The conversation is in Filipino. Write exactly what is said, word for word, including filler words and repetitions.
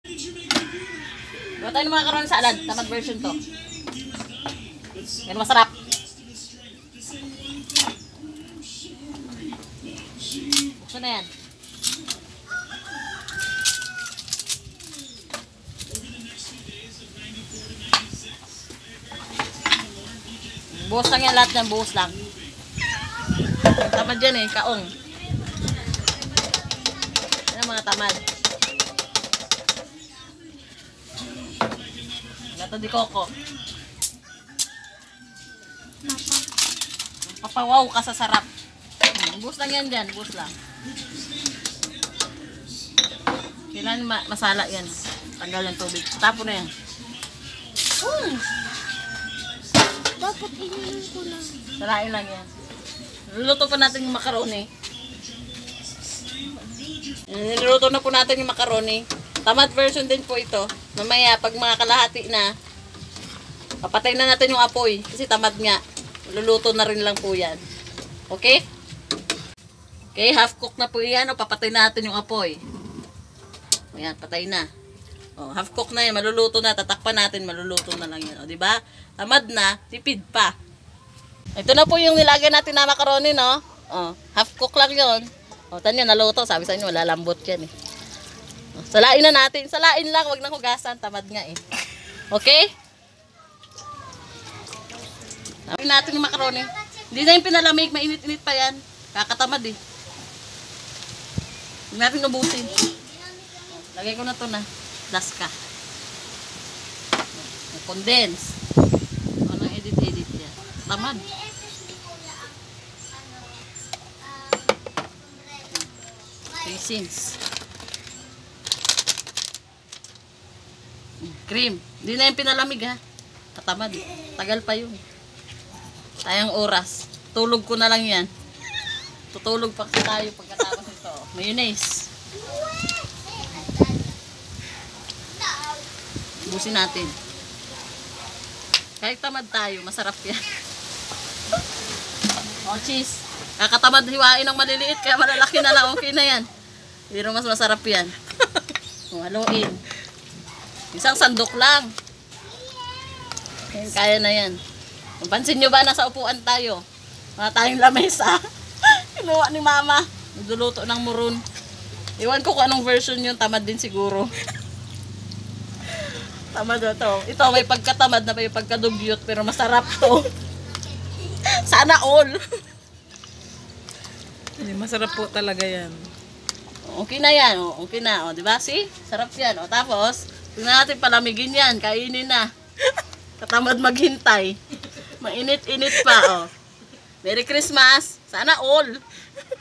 Gawa tayo ng mga karon salad. Tamad version to. Yan masarap. Buksan na yan. Buhos lang yan lahat yan. Buhos lang. Tamad yan eh. Kaong. Yan ang mga tamad. Gato di Coco. Papawaw ka sa sarap. Buhos lang yan dyan. Buhos lang. Kailan ma masala yan. Tanggal ng tubig. Tapo na yan. Oh. Dapat ininom ko lang. Salain lang yan. Luluto pa natin yung macaroni. Niluluto na po natin yung macaroni. Tamad version din po ito. Mamaya, pag mga kalahati na, papatay na natin yung apoy. Kasi tamad nga. Luluto na rin lang po yan. Okay? Okay, half cook na po yan. O, papatay na natin yung apoy. Ayan, patay na. O, half cook na yan. Maluluto na. Tatakpan natin. Maluluto na lang yan. O, diba? Tamad na. Tipid pa. Ito na po yung nilagay natin na macaroni, no? O, half cook lang yun. O, tanya, naluto. Sabi sa inyo, wala lambot yan eh. O, salain na natin. Salain lang. Wag nang hugasan. Tamad nga eh. Okay? Sabi natin yung macaroni. Hindi na yung pinalamig. Mainit-init pa yan. Kakatamad eh. Hindi natin ubusin. Lagay ko na to na. Das ka. Condense. Anong edit-edit yan? Tamad. Raisins. Cream. Hindi na yung pinalamig ha. Katamad. Tagal pa yun. Tayang oras. Tulog ko na lang yan. Tutulog pa kasi tayo pagkatapos ito. Mayonnaise. Busin natin. Kahit tamad tayo, masarap yan. O, cheese. Kakatamad hiwain ng maliliit, kaya malalaki na lang. Okay na yan. Pero mas masarap yan. O, haluin. Isang sandok lang. Ayan, kaya na yan. Pansin nyo ba, nasa upuan tayo? Wala tayong lamesa. Kinuha ni mama. Nagluluto ng muron. Iwan ko kung anong version yun. Tamad din siguro. Tamad na to. Ito may pagkatamad na may pagkadugyot pero masarap to. Sana all. Hindi, masarap po talaga yan. Okay na yan. O, okay na. O, diba? See? Sarap yan. O, tapos, tingnan natin palamigin yan. Kainin na. Katamad maghintay. Mainit-init pa. O. Merry Christmas. Sana all.